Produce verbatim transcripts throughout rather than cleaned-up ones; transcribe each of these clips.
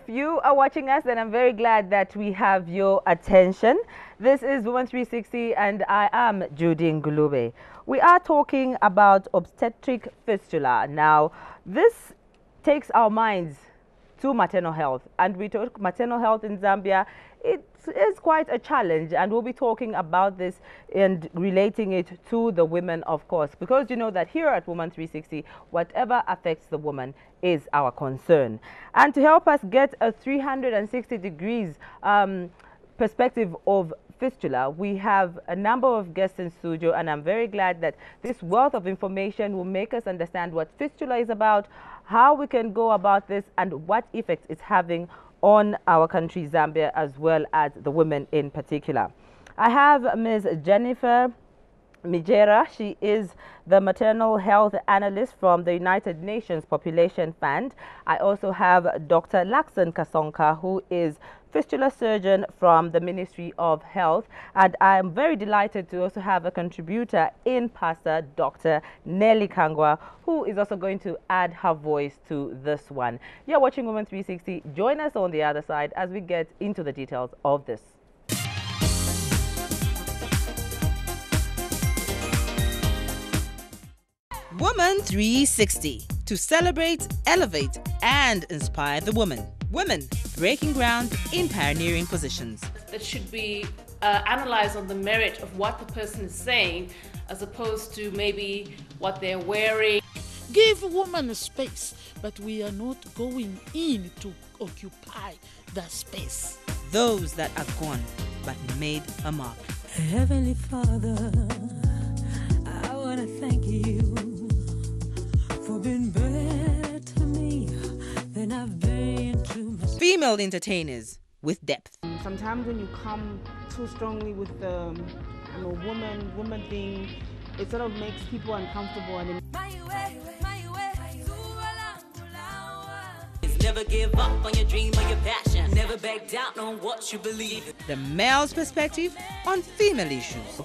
you are watching us, then I'm very glad that we have your attention. This is Woman three sixty and I am Judy Ngulube. We are talking about obstetric fistula. Now, this takes our minds to maternal health, and we talk maternal health in Zambia. It is quite a challenge, and we'll be talking about this and relating it to the women, of course, because you know that here at Woman three sixty, whatever affects the woman is our concern. And to help us get a three hundred sixty degrees um, perspective of fistula, we have a number of guests in studio, and I'm very glad that this wealth of information will make us understand what fistula is about, how we can go about this, and what effect it's having on our country, Zambia, as well as the women in particular. I have Miz Jennifer Mijera. She is the maternal health analyst from the United Nations Population Fund. I also have Doctor Lakson Kasonka, who is fistula surgeon from the Ministry of Health, and I am very delighted to also have a contributor in Pastor Doctor Nelly Kangwa, who is also going to add her voice to this one. You're watching Woman three sixty. Join us on the other side as we get into the details of this. Woman three sixty, to celebrate, elevate, and inspire the woman. Women breaking ground in pioneering positions. That should be uh, analyzed on the merit of what the person is saying, as opposed to maybe what they're wearing. Give women a space, but we are not going in to occupy that space. Those that are gone but made a mark. Heavenly Father, I want to thank you for being better to me than I've been to myself. Female entertainers with depth. Sometimes when you come too strongly with the I'm a woman, woman thing, it sort of makes people uncomfortable. And then never give up on your dream or your passion. Never back down on what you believe. The male's perspective on female issues.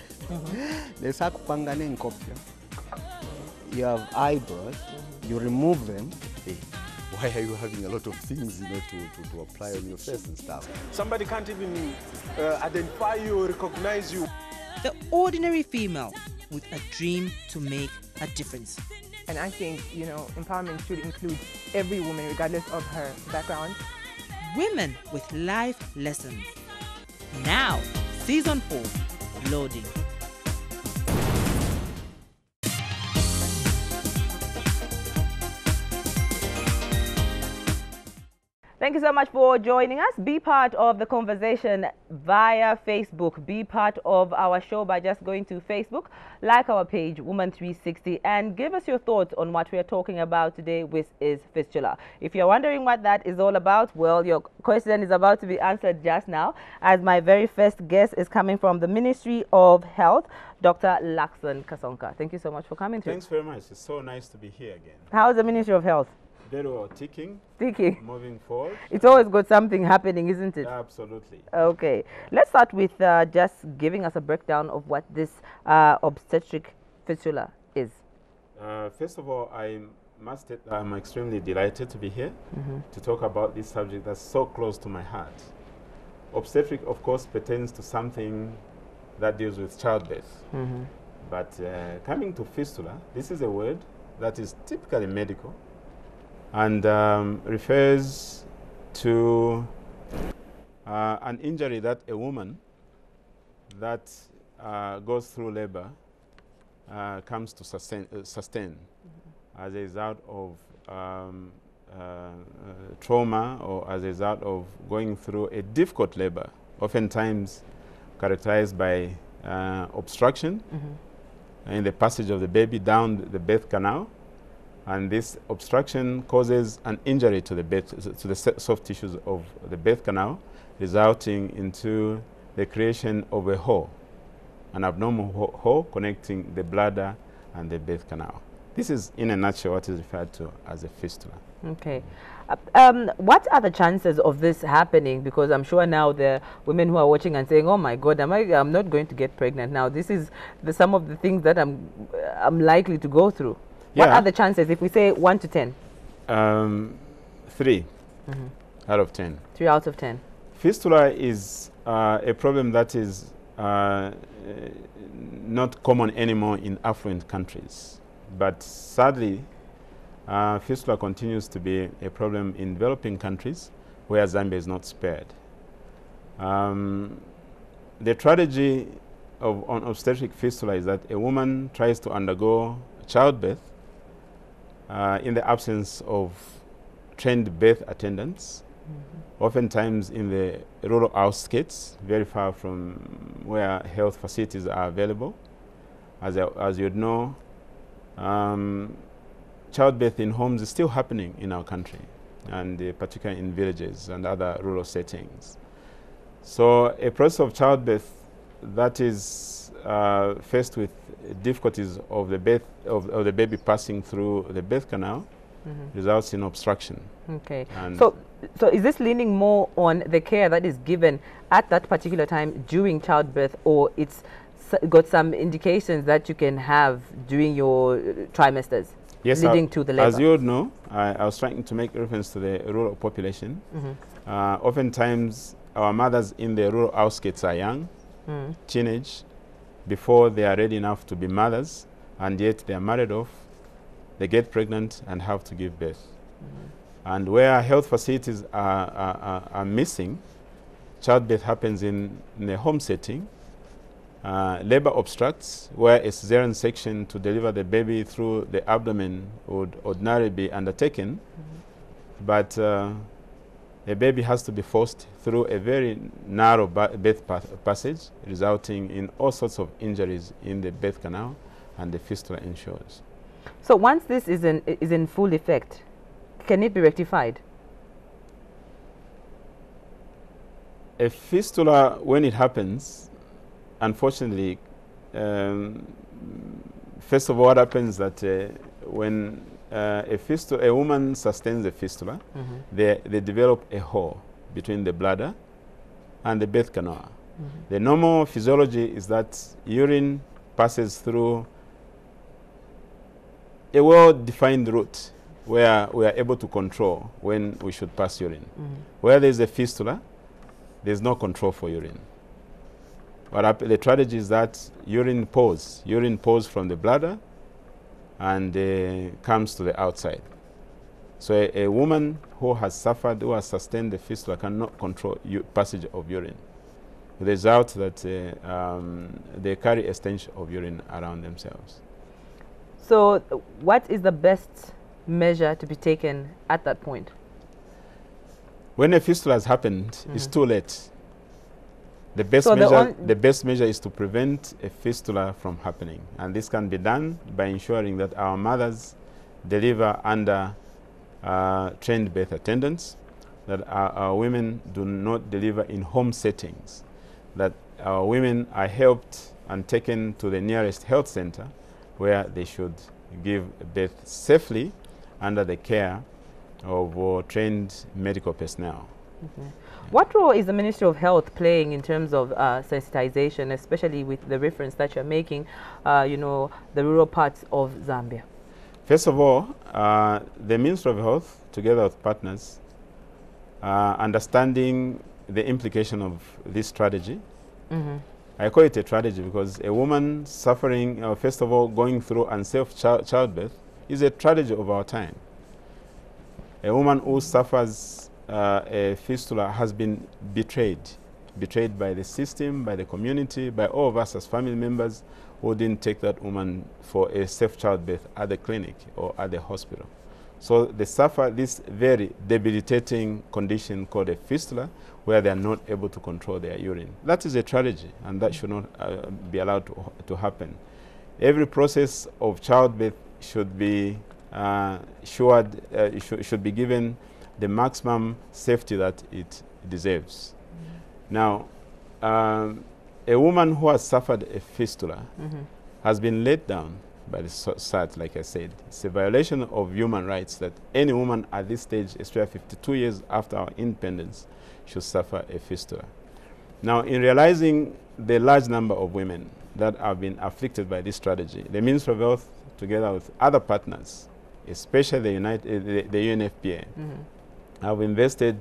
You have eyebrows, you remove them. Why are you having a lot of things, you know, to, to, to apply on your face and stuff? Somebody can't even uh, identify you or recognize you. The ordinary female with a dream to make a difference. And I think, you know, empowerment should include every woman regardless of her background. Women with life lessons. Now, season four, loading. Thank you so much for joining us. Be part of the conversation via Facebook. Be part of our show by just going to Facebook, like our page, Woman three sixty, and give us your thoughts on what we are talking about today, which is fistula. If you're wondering what that is all about, well, your question is about to be answered just now, as my very first guest is coming from the Ministry of Health, Doctor Lakson Kasonka. Thank you so much for coming through. Thanks very much. It's so nice to be here again. How's the Ministry of Health? Very well, ticking, ticking, moving forward. It's always got something happening, isn't it? Absolutely. Okay, let's start with uh, just giving us a breakdown of what this uh, obstetric fistula is. Uh, first of all, I must say I'm extremely delighted to be here mm-hmm. to talk about this subject that's so close to my heart. Obstetric, of course, pertains to something that deals with childbirth. Mm-hmm. But uh, coming to fistula, this is a word that is typically medical, and um, refers to uh, an injury that a woman that uh, goes through labor uh, comes to sustain, uh, sustain mm-hmm. as a result of um, uh, uh, trauma, or as a result of going through a difficult labor, oftentimes characterized by uh, obstruction mm-hmm. in the passage of the baby down the birth canal. And this obstruction causes an injury to the birth, to the soft tissues of the birth canal, resulting into the creation of a hole, an abnormal ho hole connecting the bladder and the birth canal. This is, in a nutshell, what is referred to as a fistula. Okay. Uh, um, what are the chances of this happening? Because I'm sure now there are women who are watching and saying, oh my God, am I, I'm not going to get pregnant now. This is the, some of the things that I'm, I'm likely to go through. Yeah. What are the chances if we say one to ten? Um, three. Mm-hmm. Out of ten. Three out of ten. Fistula is uh, a problem that is uh, not common anymore in affluent countries. But sadly, uh, fistula continues to be a problem in developing countries where Zambia is not spared. Um, the tragedy of on obstetric fistula is that a woman tries to undergo childbirth uh, in the absence of trained birth attendants, mm-hmm. oftentimes in the rural outskirts, very far from where health facilities are available. As, I, as you'd know, um, childbirth in homes is still happening in our country, and uh, particularly in villages and other rural settings. So a process of childbirth that is uh, faced with difficulties of the birth of, of the baby passing through the birth canal mm-hmm. results in obstruction. Okay. And so, so is this leaning more on the care that is given at that particular time during childbirth, or it's s got some indications that you can have during your uh, trimesters yes, leading uh, to the labor? As you would know, I, I was trying to make reference to the rural population. Mm-hmm. uh, oftentimes, our mothers in the rural outskirts are young, mm. teenage, before they are ready enough to be mothers, and yet they are married off, they get pregnant and have to give birth. Mm. And where health facilities are, are, are, are missing, childbirth happens in, in a home setting. Uh, labor obstructs, where a cesarean section to deliver the baby through the abdomen would ordinarily be undertaken, mm-hmm. but uh, a baby has to be forced through a very narrow birth pa passage, resulting in all sorts of injuries in the birth canal, and the fistula ensures. So once this is in, is in full effect, can it be rectified? A fistula, when it happens, unfortunately, um, first of all, what happens that uh, when uh, a fistula, a woman sustains a fistula, mm-hmm. they, they develop a hole between the bladder and the birth canal. Mm-hmm. The normal physiology is that urine passes through a well-defined route where we are able to control when we should pass urine. Mm-hmm. Where there is a fistula, there is no control for urine. But the tragedy is that urine pours. Urine pours from the bladder and uh, comes to the outside. So a, a woman who has suffered, who has sustained the fistula, cannot control passage of urine. The result that uh, um, they carry a stench of urine around themselves. So uh, what is the best measure to be taken at that point? When a fistula has happened, mm-hmm. it's too late. The best, so measure, the, the best measure is to prevent a fistula from happening. And this can be done by ensuring that our mothers deliver under uh, trained birth attendants, that our, our women do not deliver in home settings, that our women are helped and taken to the nearest health center where they should give birth safely under the care of uh, trained medical personnel. Okay. What role is the Ministry of Health playing in terms of uh, sensitization, especially with the reference that you're making, uh, you know, the rural parts of Zambia? First of all, uh, the Ministry of Health, together with partners, uh, understanding the implication of this strategy. Mm-hmm. I call it a tragedy because a woman suffering, uh, first of all, going through unsafe child childbirth is a tragedy of our time. A woman who suffers uh, a fistula has been betrayed, betrayed by the system, by the community, by all of us as family members who didn't take that woman for a safe childbirth at the clinic or at the hospital. So they suffer this very debilitating condition called a fistula, where they are not able to control their urine. That is a tragedy, and that should not uh, be allowed to, to happen. Every process of childbirth should be uh, assured, uh, should, should be given the maximum safety that it deserves. Mm-hmm. Now, um, a woman who has suffered a fistula mm-hmm. has been laid down by the society, like I said. It's a violation of human rights that any woman at this stage, especially fifty-two years after our independence, should suffer a fistula. Now, in realizing the large number of women that have been afflicted by this strategy, the Ministry of Health, together with other partners, especially the, United, uh, the, the U N F P A, mm-hmm. have invested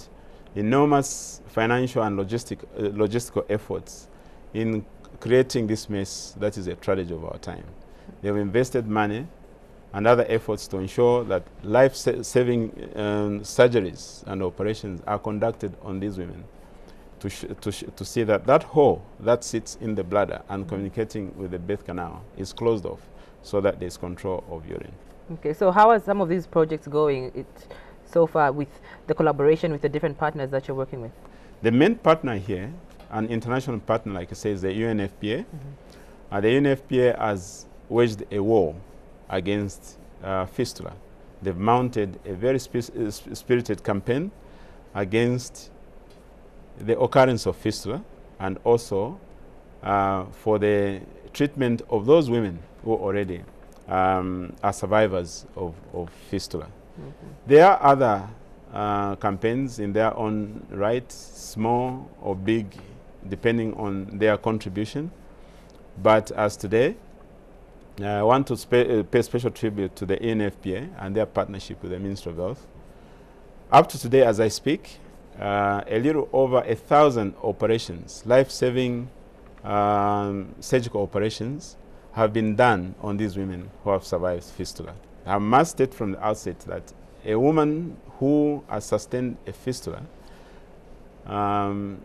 enormous financial and logistic, uh, logistical efforts in creating this mess that is a tragedy of our time. They've invested money and other efforts to ensure that life-saving um, surgeries and operations are conducted on these women to, sh to, sh to see that that hole that sits in the bladder and mm-hmm. communicating with the birth canal is closed off so that there's control of urine. Okay, so how are some of these projects going it, so far with the collaboration with the different partners that you're working with? The main partner here, an international partner, like I say, is the U N F P A. Mm-hmm. uh, the U N F P A has waged a war against uh, fistula. They've mounted a very sp uh, spirited campaign against the occurrence of fistula and also uh, for the treatment of those women who already um, are survivors of, of fistula. Mm-hmm. There are other uh, campaigns in their own right, small or big, depending on their contribution. But as today, uh, I want to spe uh, pay special tribute to the E N F P A and their partnership with the Ministry of Health. Up to today, as I speak, uh, a little over a thousand operations, life-saving um, surgical operations, have been done on these women who have survived fistula. I must state from the outset that a woman who has sustained a fistula um,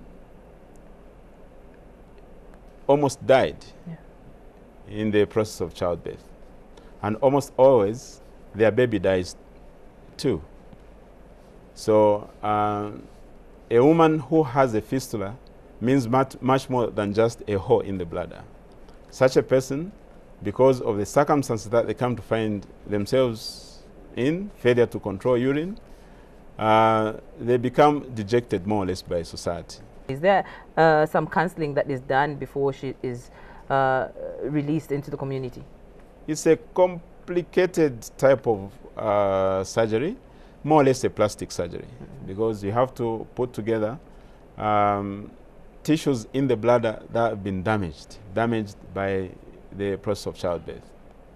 almost died yeah. in the process of childbirth. And almost always, their baby dies too. So uh, a woman who has a fistula means much, much more than just a hole in the bladder. Such a person, because of the circumstances that they come to find themselves in, failure to control urine, uh, they become dejected more or less by society. Is there uh, some counseling that is done before she is uh, released into the community? It's a complicated type of uh, surgery, more or less a plastic surgery, mm-hmm. because you have to put together um, tissues in the bladder that have been damaged, damaged by the process of childbirth.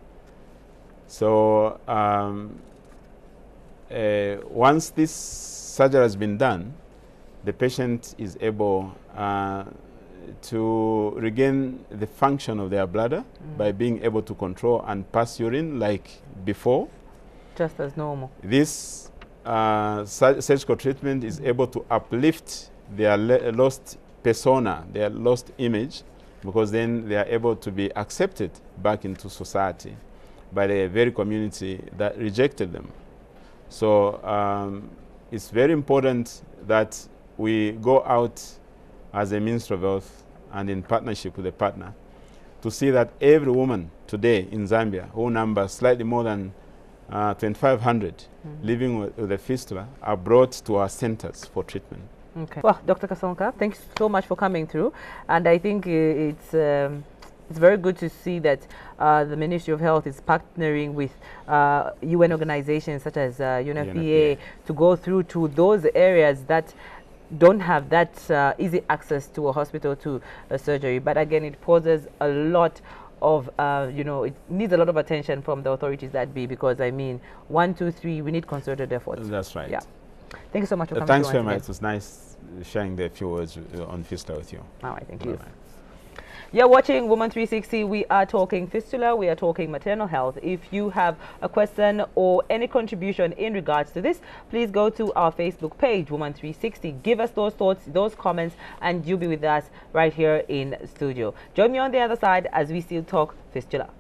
So um, uh, once this surgery has been done, the patient is able uh, to regain the function of their bladder mm. by being able to control and pass urine like before. Just as normal. This uh, sur surgical treatment is able to uplift their lost persona, their lost image, because then they are able to be accepted back into society by the very community that rejected them. So um, it's very important that we go out as a Ministry of Health and in partnership with a partner to see that every woman today in Zambia, who numbers slightly more than uh, twenty-five hundred mm-hmm. living with, with a fistula, are brought to our centers for treatment. Okay. Well, Doctor Kasonka, thanks so much for coming through. And I think uh, it's um, it's very good to see that uh, the Ministry of Health is partnering with uh, U N organizations such as uh, U N F P A to go through to those areas that don't have that uh, easy access to a hospital, to a surgery. But again, it poses a lot of, uh, you know, it needs a lot of attention from the authorities that be, because I mean, one, two, three, we need concerted efforts. That's right. Yeah. Thank you so much for uh, coming. Thanks very much. It was nice sharing the few words uh, on fistula with you. All right, thank Bye you. Bye. You're watching Woman three sixty. We are talking fistula. We are talking maternal health. If you have a question or any contribution in regards to this, please go to our Facebook page, Woman three sixty. Give us those thoughts, those comments, and you'll be with us right here in studio. Join me on the other side as we still talk fistula.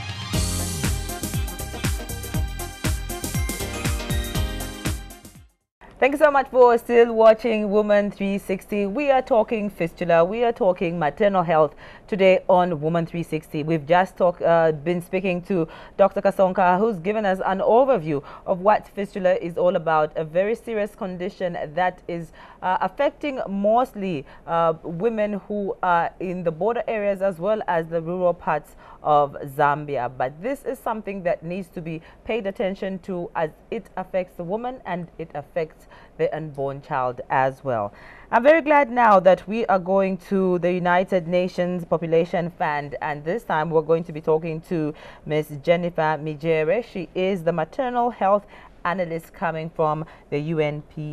Thank you so much for still watching Woman three sixty. We are talking fistula. We are talking maternal health today on Woman three sixty. We've just talk, uh, been speaking to Doctor Kasonka, who's given us an overview of what fistula is all about, a very serious condition that is uh, affecting mostly uh, women who are in the border areas as well as the rural parts of Zambia. But this is something that needs to be paid attention to, as it affects the woman and it affects the unborn child as well. I'm very glad now that we are going to the United Nations Population Fund, and this time we're going to be talking to Miss Jennifer Mijere. She is the maternal health analyst coming from the U N P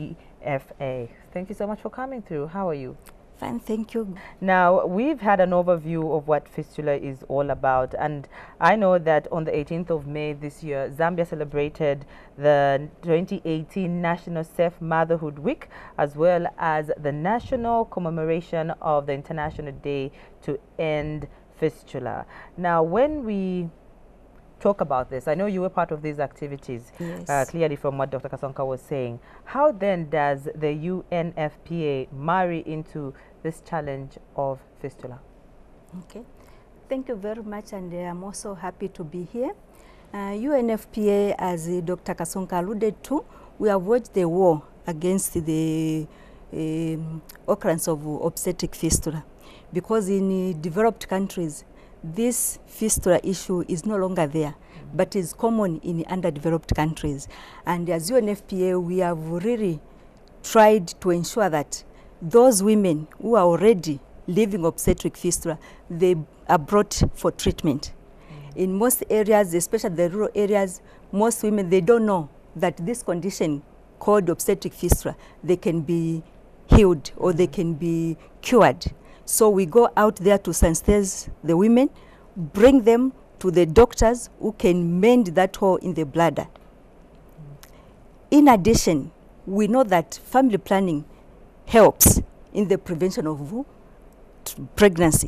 F A. Thank you so much for coming through. How are you? Fine, thank you. Now, we've had an overview of what fistula is all about, and I know that on the eighteenth of May this year, Zambia celebrated the twenty eighteen National Safe Motherhood Week, as well as the national commemoration of the International Day to End Fistula. Now, when we talk about this, I know you were part of these activities, yes. uh, clearly from what Doctor Kasonga was saying. How then does the U N F P A marry into this challenge of fistula? Okay, thank you very much, and uh, I'm also happy to be here. Uh, U N F P A, as uh, Doctor Kasonga alluded to, we have waged the war against the um, occurrence of obstetric fistula, because in uh, developed countries, this fistula issue is no longer there, mm-hmm. but is common in underdeveloped countries. And as U N F P A, we have really tried to ensure that those women who are already living obstetric fistula, they are brought for treatment. Mm-hmm. In most areas, especially the rural areas, most women, they don't know that this condition called obstetric fistula, they can be healed or mm-hmm. they can be cured. So we go out there to sensitize the women, bring them to the doctors who can mend that hole in the bladder. Mm. In addition, we know that family planning helps in the prevention of pregnancy.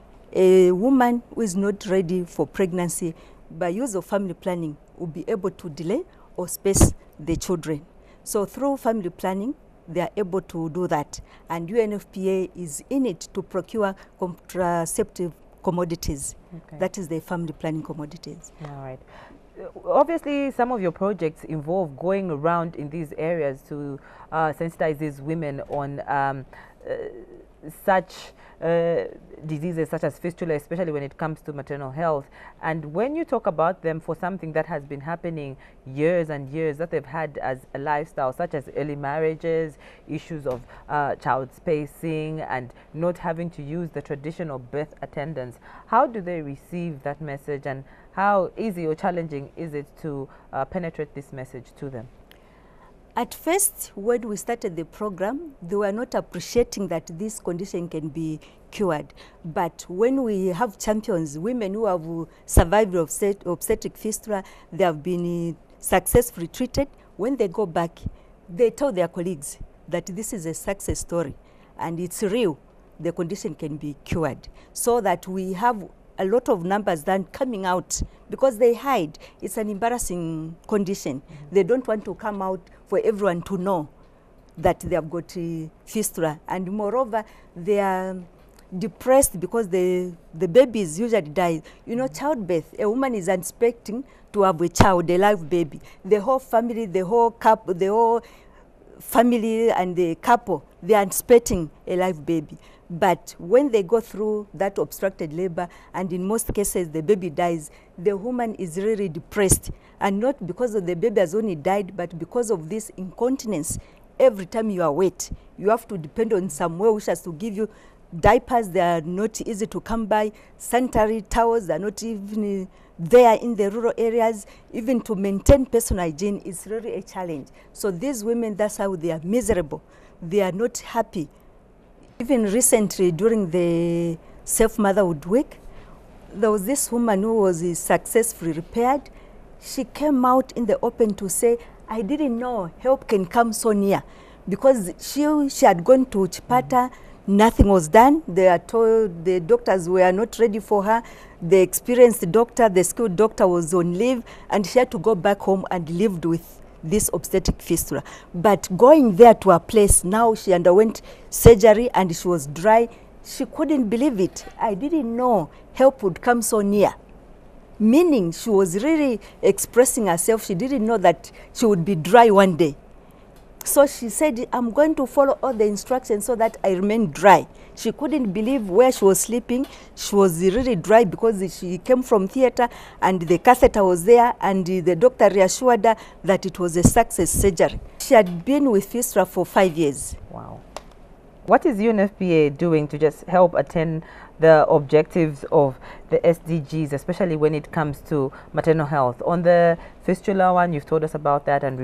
A woman who is not ready for pregnancy, by use of family planning, will be able to delay or space the children. So through family planning, they are able to do that. And U N F P A is in it to procure contraceptive commodities. Okay. That is the family planning commodities. All right. Uh, obviously, some of your projects involve going around in these areas to uh, sensitize these women on um, uh, such uh, diseases such as fistula, especially when it comes to maternal health. And when you talk about them for something that has been happening years and years, that they've had as a lifestyle, such as early marriages, issues of uh, child spacing, and not having to use the traditional birth attendants, how do they receive that message, and how easy or challenging is it to uh, penetrate this message to them? At first, when we started the program, they were not appreciating that this condition can be cured. But when we have champions, women who have survived obstetric fistula, they have been successfully treated. When they go back, they tell their colleagues that this is a success story and it's real. The condition can be cured. So that we have a lot of numbers then coming out because they hide. It's an embarrassing condition. Mm-hmm. They don't want to come out for everyone to know that they have got uh, fistula. And moreover, they are depressed because the, the babies usually die. You know, childbirth, a woman is expecting to have a child, a live baby. The whole family, the whole couple, the whole family and the couple, they are expecting a live baby. But when they go through that obstructed labor, and in most cases the baby dies, the woman is really depressed. And not because of the baby has only died, but because of this incontinence. Every time you are wet, you have to depend on someone which has to give you diapers. They are not easy to come by. Sanitary towels are not even there in the rural areas. Even to maintain personal hygiene is really a challenge. So these women, that's how they are miserable. They are not happy. Even recently, during the Safe Motherhood Week, there was this woman who was uh, successfully repaired. She came out in the open to say, I didn't know help can come so near, because she, she had gone to Chipata, mm-hmm. nothing was done. They are told the doctors were not ready for her. The experienced doctor, the skilled doctor was on leave, and she had to go back home and lived with this obstetric fistula. But going there to a place, now she underwent surgery and she was dry. She couldn't believe it. I didn't know help would come so near. Meaning she was really expressing herself. She didn't know that she would be dry one day. So she said, I'm going to follow all the instructions so that I remain dry. She couldn't believe where she was sleeping. She was really dry because she came from theater and the catheter was there, and the doctor reassured her that it was a success surgery. She had been with fistula for five years. Wow. What is U N F P A doing to just help attain the objectives of the S D Gs, especially when it comes to maternal health? On the fistula one, you've told us about that, and we've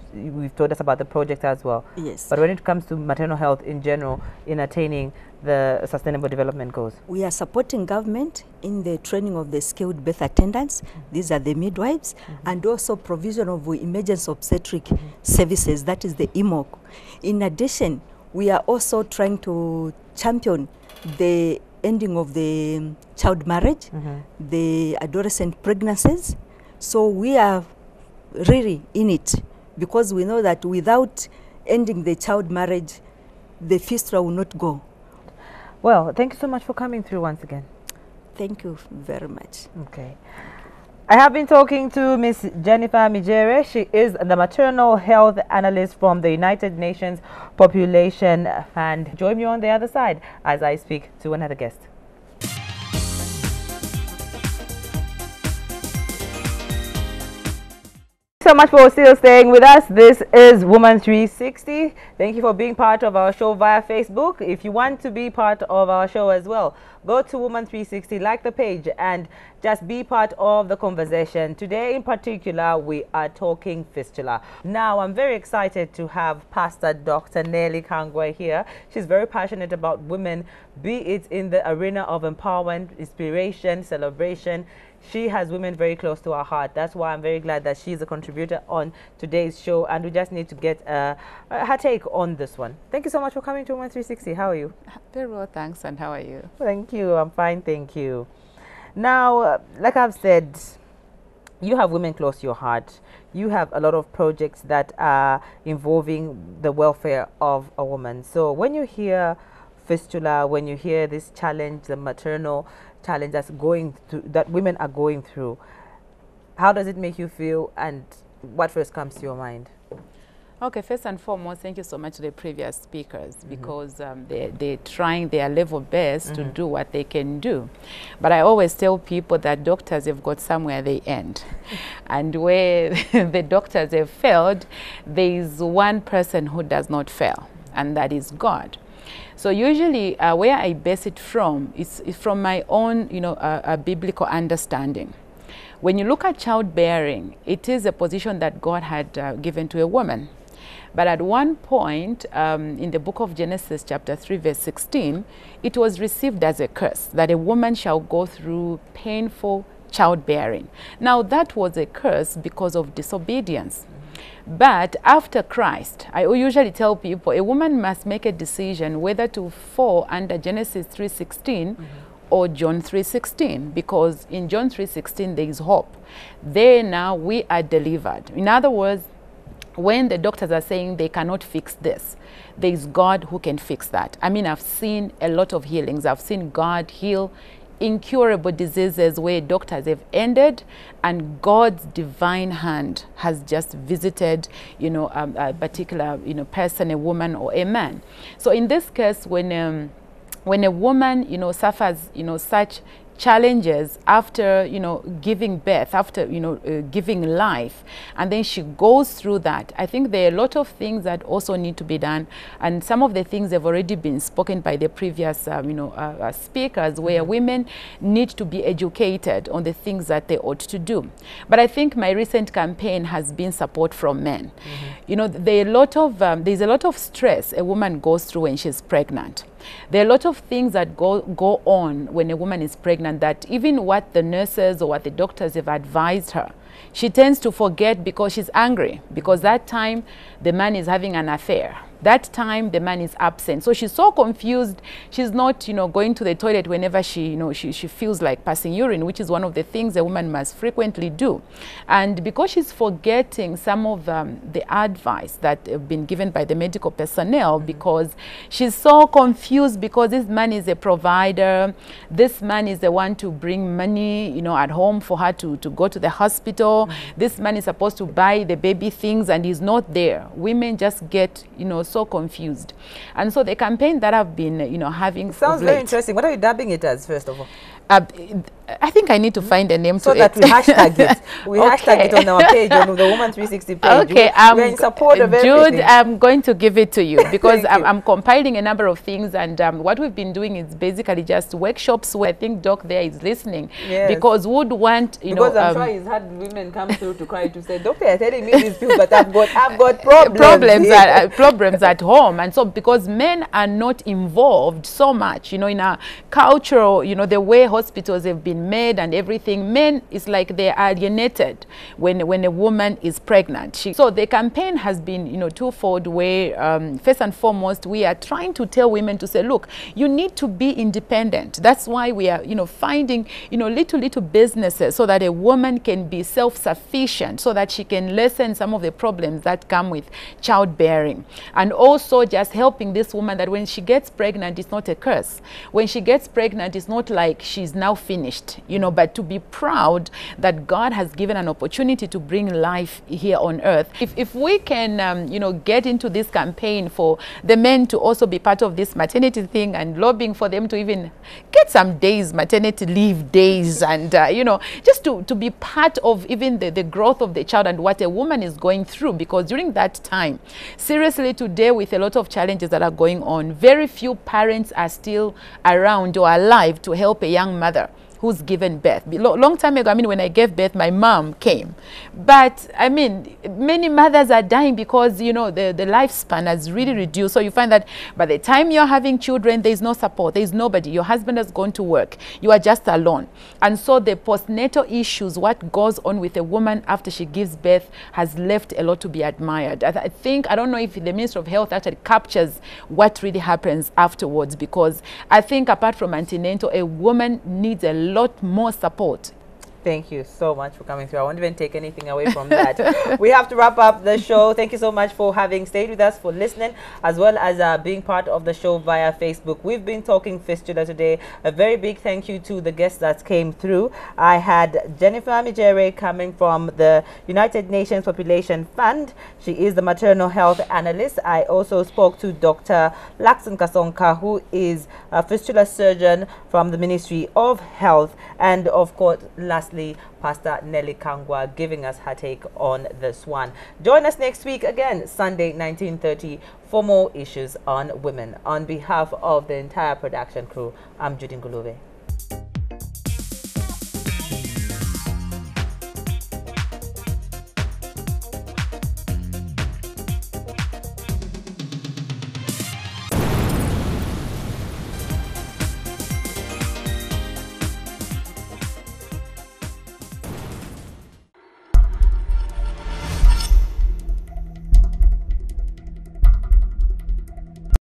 we've told us about the project as well. Yes. But when it comes to maternal health in general, in attaining the Sustainable Development Goals? We are supporting government in the training of the skilled birth attendants. Mm-hmm. These are the midwives, mm-hmm. and also provision of emergency obstetric mm-hmm. services, that is the E M O C. In addition, we are also trying to champion the ending of the um, child marriage, mm-hmm. the adolescent pregnancies. So we are really in it, because we know that without ending the child marriage, the fistula will not go. Well, thank you so much for coming through once again. Thank you very much. Okay. I have been talking to Miss Jennifer Mijere. She is the maternal health analyst from the United Nations Population Fund. Join me on the other side as I speak to another guest. So much for still staying with us. This is Woman three sixty. Thank you for being part of our show via Facebook. If you want to be part of our show as well, go to Woman three sixty, like the page, and just be part of the conversation. Today in particular, we are talking fistula. Now, I'm very excited to have Pastor Doctor Nelly Kangwa here. She's very passionate about women, be it in the arena of empowerment, inspiration, celebration. She has women very close to her heart. That's why I'm very glad that she's a contributor on today's show, and we just need to get uh, her take on this one. Thank you so much for coming to Woman three sixty. How are you? Very well, thanks. And how are you? Thank you. I'm fine, thank you. Now, uh, like I've said, you have women close to your heart. You have a lot of projects that are involving the welfare of a woman. So when you hear fistula, when you hear this challenge, the maternal challenge that's going through, that women are going through, how does it make you feel, and what first comes to your mind? Okay, first and foremost, thank you so much to the previous speakers, mm-hmm. because um, they, they're trying their level best mm-hmm. to do what they can do. But I always tell people that doctors have got somewhere they end. And where the doctors have failed, there is one person who does not fail, and that is God. So usually uh, where I base it from is, is from my own, you know, uh, uh, biblical understanding. When you look at childbearing, it is a position that God had uh, given to a woman. But at one point um, in the book of Genesis chapter three verse sixteen, it was received as a curse that a woman shall go through painful childbearing. Now that was a curse because of disobedience. But after Christ, I usually tell people a woman must make a decision whether to fall under Genesis three sixteen mm-hmm. or John three sixteen, because in John three sixteen there is hope. There now we are delivered. In other words, when the doctors are saying they cannot fix this, there is God who can fix that. I mean, I've seen a lot of healings. I've seen God heal incurable diseases where doctors have ended and God's divine hand has just visited, you know, um, a particular, you know, person, a woman or a man. So in this case, when um, when a woman, you know, suffers, you know, such challenges after, you know, giving birth, after, you know, uh, giving life, and then she goes through that, I think there are a lot of things that also need to be done, and some of the things have already been spoken by the previous, um, you know, uh, uh, speakers, where mm-hmm. women need to be educated on the things that they ought to do. But I think my recent campaign has been support from men. Mm-hmm. You know, there are a lot of, um, there's a lot of stress a woman goes through when she's pregnant. There are a lot of things that go, go on when a woman is pregnant that even what the nurses or what the doctors have advised her, she tends to forget because she's angry, because that time the man is having an affair. That time the man is absent. So she's so confused. She's not, you know, going to the toilet whenever she, you know, she, she feels like passing urine, which is one of the things a woman must frequently do. And because she's forgetting some of um, the advice that have been given by the medical personnel, mm-hmm. because she's so confused because this man is a provider. This man is the one to bring money, you know, at home for her to, to go to the hospital. Mm-hmm. This man is supposed to buy the baby things and he's not there. Women just get, you know, so confused. And so the campaign that I've been, you know, having... It sounds very interesting. What are you dubbing it as, first of all? Uh, I think I need to find a name so to that it. we hashtag it. We Okay. hashtag it on our page, on the Woman three sixty page. Okay, we, I'm we're in support of Jude, everything. I'm going to give it to you because Thank I'm, you. I'm compiling a number of things, and um, what we've been doing is basically just workshops where I think Doc there is listening, Yes. because would want you because know I'm um, sure he's had women come through to cry to say, doctor, you're telling me these pills, but I've got I've got problems. problems at, uh, problems at home. And so because men are not involved so much, you know, in our cultural, you know, the way hospitals have been made and everything, men is like they're alienated when when a woman is pregnant. She, so the campaign has been, you know, twofold, where um, first and foremost we are trying to tell women to say, look, you need to be independent. That's why we are, you know, finding, you know, little little businesses so that a woman can be self-sufficient, so that she can lessen some of the problems that come with childbearing. And also just helping this woman that when she gets pregnant, it's not a curse. When she gets pregnant, it's not like she's now finished, you know, but to be proud that God has given an opportunity to bring life here on earth. If, if we can, um, you know, get into this campaign for the men to also be part of this maternity thing, and lobbying for them to even get some days, maternity leave days, and, uh, you know, just to, to be part of even the, the growth of the child and what a woman is going through. Because during that time, seriously, today with a lot of challenges that are going on, very few parents are still around or alive to help a young mother who's given birth. Lo long time ago, I mean, when I gave birth, my mom came. But, I mean, many mothers are dying because, you know, the, the lifespan has really reduced. So you find that by the time you're having children, there's no support. There's nobody. Your husband has gone to work. You are just alone. And so the postnatal issues, what goes on with a woman after she gives birth, has left a lot to be admired. I, th I think, I don't know if the Ministry of Health actually captures what really happens afterwards, because I think apart from antenatal, a woman needs a lot more support. Thank you so much for coming through. I won't even take anything away from that. We have to wrap up the show. Thank you so much for having stayed with us, for listening, as well as uh, being part of the show via Facebook. We've been talking fistula today. A very big thank you to the guests that came through. I had Jennifer Mijere coming from the United Nations Population Fund. She is the maternal health analyst. I also spoke to Doctor Lakson Kasonka, who is a fistula surgeon from the Ministry of Health. And of course, last Pastor Nelly Kangwa giving us her take on this one. Join us next week again, Sunday, nineteen thirty, for more issues on women. On behalf of the entire production crew, I'm Judy Ngulube.